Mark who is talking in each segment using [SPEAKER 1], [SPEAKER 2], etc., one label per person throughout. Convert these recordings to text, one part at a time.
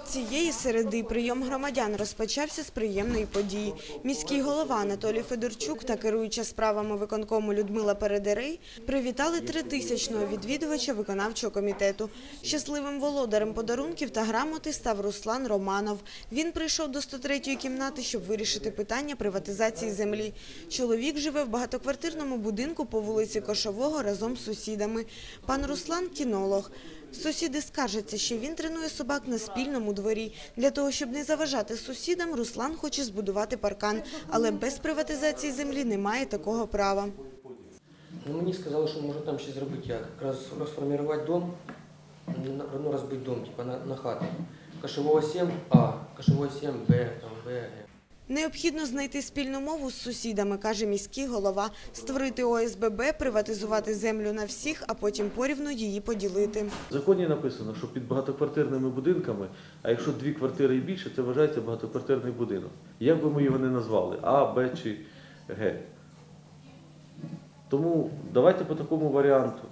[SPEAKER 1] Цієї середи прийом громадян розпочався з приємної події. Міський голова Анатолій Федорчук та керуюча справами виконкому Людмила Передерей привітали 3000-го відвідувача виконавчого комітету. Щасливим володарем подарунків та грамоти став Руслан Романов. Він прийшов до 103-ї кімнати, щоб вирішити питання приватизації землі. Чоловік живе в багатоквартирному будинку по вулиці Кошового разом з сусідами. Пан Руслан – кінолог. Сусіди скаржаться, що він тренує собак на спільному дворі. Для того, щоб не заважати сусідам, Руслан хоче збудувати паркан, але без приватизації землі немає такого права.
[SPEAKER 2] Мені сказали, що може там ще зробити як. Якраз розформувати дом, розбити дом, на хати. Кошового 7А, Кошового 7Б, В.
[SPEAKER 1] Необхідно знайти спільну мову з сусідами, каже міський голова, створити ОСББ, приватизувати землю на всіх, а потім порівну її поділити.
[SPEAKER 3] В законі написано, що під багатоквартирними будинками, а якщо 2 квартири і більше, це вважається багатоквартирний будинок. Як би ми його не назвали, А, Б чи Г. Тому давайте по такому варіанту.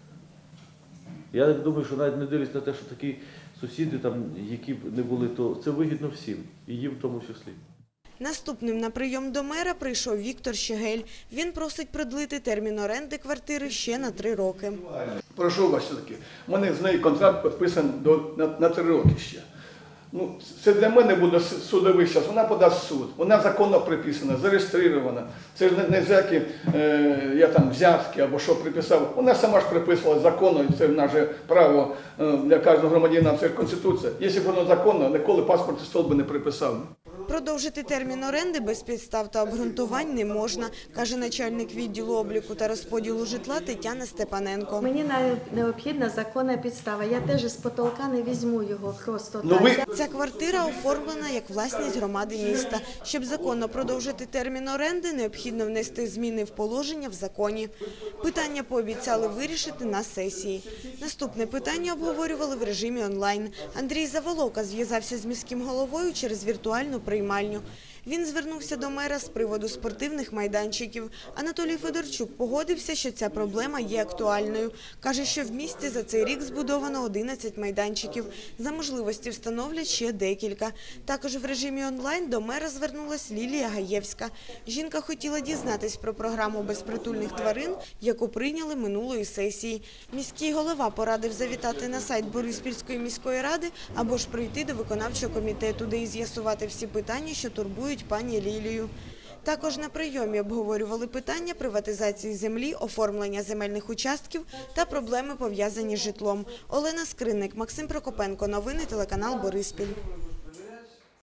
[SPEAKER 3] Я думаю, що навіть не дивлюсь на те, що такі сусіди, які б не були, то це вигідно всім, і їм в тому числі.
[SPEAKER 1] Наступним на прийом до мера прийшов Віктор Щегель. Він просить продлити термін оренди квартири ще на 3 роки.
[SPEAKER 4] Прошу вас все-таки, у мене з нею контракт підписаний на 3 роки ще. Це для мене буде судовий час, вона подасть в суд, вона законно приписана, зареєстрована. Це ж не всякі я там взятки або що приписав. Вона сама ж приписувала законно, це наше право для кожного громадянина, це ж Конституція. Якщо б воно законно, ніколи паспорт стол би не приписав.
[SPEAKER 1] Продовжити термін оренди без підстав та обґрунтувань не можна, каже начальник відділу обліку та розподілу житла Тетяна Степаненко.
[SPEAKER 5] Мені необхідна законна підстава. Я теж з потолка не візьму його просто так.
[SPEAKER 1] Ця квартира оформлена як власність громади міста. Щоб законно продовжити термін оренди, необхідно внести зміни в положення в законі. Питання пообіцяли вирішити на сесії. Наступне питання обговорювали в режимі онлайн. Андрій Заволока зв'язався з міським головою через віртуальну приймальню. Він звернувся до мера з приводу спортивних майданчиків. Анатолій Федорчук погодився, що ця проблема є актуальною. Каже, що в місті за цей рік збудовано 11 майданчиків. За можливості встановлять ще декілька. Також в режимі онлайн до мера звернулась Лілія Гаєвська. Жінка хотіла дізнатись про програму безпритульних тварин, яку прийняли минулої сесії. Міський голова порадив завітати на сайт Бориспільської міської ради або ж прийти до виконавчого комітету, де і з'ясувати всі питання, що турбують пані Лілію. Також на прийомі обговорювали питання приватизації землі, оформлення земельних участків та проблеми, пов'язані з житлом. Олена Скринник, Максим Прокопенко. Новини телеканал Бориспіль.